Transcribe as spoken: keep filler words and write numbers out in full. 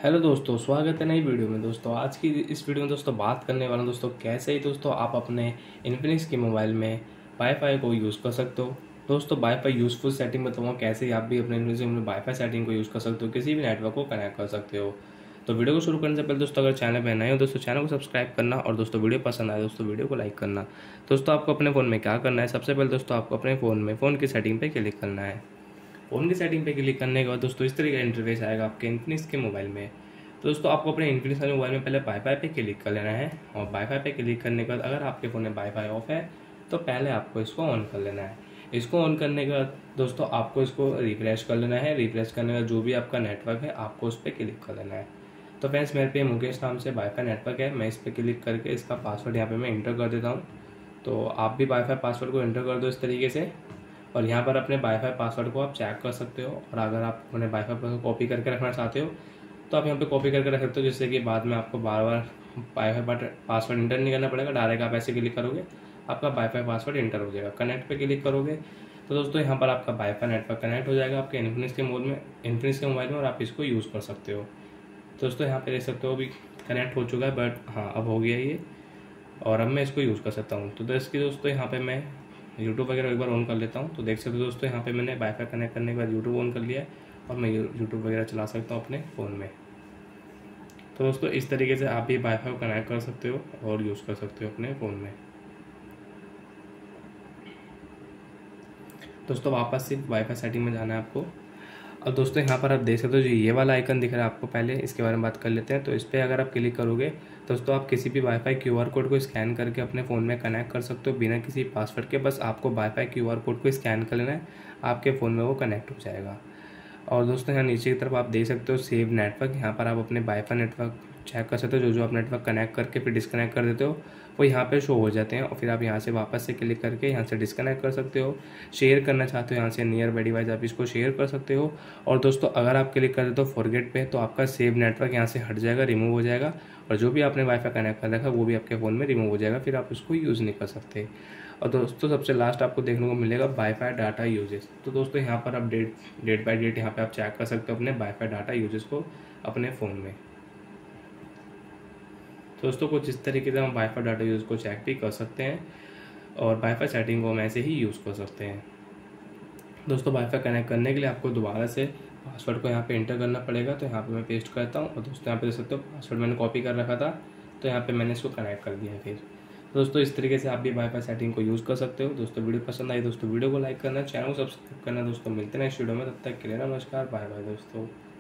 Hello दोस्तों, स्वागत है नई वीडियो में। दोस्तों आज की इस वीडियो में दोस्तों बात करने वाला हूं दोस्तों कैसे ही दोस्तों आप अपने इन्फिनिक्स के मोबाइल में वाईफाई को यूज़ कर सकते हो। दोस्तों वाईफाई यूज़फुल सेटिंग बताऊँगा कैसे ही आप भी अपने इन्फिनिक्स में वाईफाई सेटिंग को यूज़ कर सकते हो, किसी भी नेटवर्क को कनेक्ट कर सकते हो। तो वीडियो को शुरू करने से पहले दोस्तों अगर चैनल पर नए हो दोस्तों चैनल को सब्सक्राइब करना और दोस्तों वीडियो पसंद आए दोस्तों वीडियो को लाइक करना। दोस्तों आपको अपने फ़ोन में क्या करना है, सबसे पहले दोस्तों आपको अपने फ़ोन में फ़ोन की सेटिंग पर क्लिक करना है। फ़ोन की सेटिंग पे क्लिक करने के बाद दोस्तों इस तरीके का इंटरफेस आएगा आपके इन्फिनिक्स के मोबाइल में। तो दोस्तों आपको अपने इन्फिनिक्स वाले मोबाइल में पहले वाईफाई पे क्लिक कर लेना है और वाईफाई पे क्लिक करने के बाद अगर आपके फ़ोन में वाईफाई ऑफ है तो पहले आपको इसको ऑन कर लेना है। इसको ऑन करने के बाद दोस्तों आपको इसको रिफ्रेश कर लेना है। रिफ्रेश करने के बाद जो भी आपका नेटवर्क है आपको उस पर क्लिक कर लेना है। तो फ्रेंड्स मेरे पे मुकेश नाम से वाईफाई नेटवर्क है, मैं इस पर क्लिक करके इसका पासवर्ड यहाँ पर मैं इंटर कर देता हूँ। तो आप भी वाईफाई पासवर्ड को इंटर कर दो इस तरीके से और यहाँ पर अपने वाईफाई पासवर्ड को आप चेक कर सकते हो। और अगर आप अपने वाईफाई पासवर्ड कॉपी करके रखना चाहते हो तो आप यहाँ पे कॉपी करके रख सकते हो, जिससे कि बाद में आपको बार बार वाईफाई पासवर्ड इंटर नहीं करना पड़ेगा। डायरेक्ट आप ऐसे क्लिक करोगे आपका वाईफाई पासवर्ड इंटर हो जाएगा। कनेक्ट पे क्लिक करोगे तो दोस्तों यहाँ पर आपका वाईफाई नेटवर्क कनेक्ट हो जाएगा आपके इन्फिनिक्स के मोबाइल में इन्फिनिक्स के मोबाइल में और आप इसको यूज़ कर सकते हो। तो दोस्तों यहाँ पे देख सकते हो अभी कनेक्ट हो चुका है, बट हाँ अब हो गया ये और अब मैं इसको यूज़ कर सकता हूँ। तो इसकी दोस्तों यहाँ पे मैं यूट्यूब वगैरह एक बार ऑन कर लेता हूँ। तो देख सकते हो दोस्तों यहाँ पे मैंने वाईफाई कनेक्ट करने के बाद यूट्यूब ऑन कर लिया है और मैं यूट्यूब वगैरह चला सकता हूँ अपने फ़ोन में। तो दोस्तों इस तरीके से आप भी वाईफाई को कनेक्ट कर सकते हो और यूज़ कर सकते हो अपने फ़ोन में। दोस्तों वापस से वाईफाई सेटिंग में जाना है आपको। अब दोस्तों यहाँ पर आप देख सकते हो जो ये वाला आइकन दिख रहा है आपको, पहले इसके बारे में बात कर लेते हैं। तो इस पर अगर आप क्लिक करोगे दोस्तों आप किसी भी वाईफाई क्यूआर कोड को स्कैन करके अपने फ़ोन में कनेक्ट कर सकते हो बिना किसी पासवर्ड के। बस आपको वाईफाई क्यूआर कोड को स्कैन कर लेना है, आपके फ़ोन में वो कनेक्ट हो जाएगा। और दोस्तों यहाँ नीचे की तरफ आप देख सकते हो सेव नेटवर्क, यहाँ पर आप अपने वाईफाई नेटवर्क चेक कर सकते हो। जो जो आप नेटवर्क कनेक्ट करके फिर डिस्कनेक्ट कर देते हो वो यहाँ पे शो हो जाते हैं और फिर आप यहाँ से वापस से क्लिक करके यहाँ से डिस्कनेक्ट कर सकते हो। शेयर करना चाहते हो यहाँ से नियर बाई डिवाइस आप इसको शेयर कर सकते हो। और दोस्तों अगर आप क्लिक कर देते हो फॉरगेट पे तो आपका सेव नेटवर्क यहाँ से हट जाएगा, रिमूव हो जाएगा और जो भी आपने वाईफाई कनेक्ट कर रखा है वो भी आपके फ़ोन में रिमूव हो जाएगा, फिर आप उसको यूज़ नहीं कर सकते। और दोस्तों सबसे लास्ट आपको देखने को मिलेगा वाईफाई डाटा यूजेस। तो दोस्तों यहाँ पर आप डेट डेट बाई डेट यहाँ पे आप चेक कर सकते हो अपने वाईफाई डाटा यूजेस को अपने फ़ोन में। तो दोस्तों कुछ इस तरीके से हम वाईफाई डाटा यूज़ को चेक भी कर सकते हैं और वाईफाई सेटिंग को हम ऐसे ही यूज़ कर सकते हैं। दोस्तों वाईफाई कनेक्ट करने के लिए आपको दोबारा से पासवर्ड को यहाँ पे इंटर करना पड़ेगा। तो यहाँ पे मैं पेस्ट करता हूँ और दोस्तों यहाँ पे देख सकते हो पासवर्ड मैंने कॉपी कर रखा था तो यहाँ पे मैंने इसको कनेक्ट कर दिया है। फिर दोस्तों इस तरीके से आप भी वाईफाई सेटिंग को यूज़ कर सकते हो। दोस्तों वीडियो पसंद आई दोस्तों वीडियो को लाइक करना, चैनल को सब्सक्राइब करना। दोस्तों मिलते हैं नेक्स्ट वीडियो में, तब तक के लिए नमस्कार, बाय बाय दोस्तों।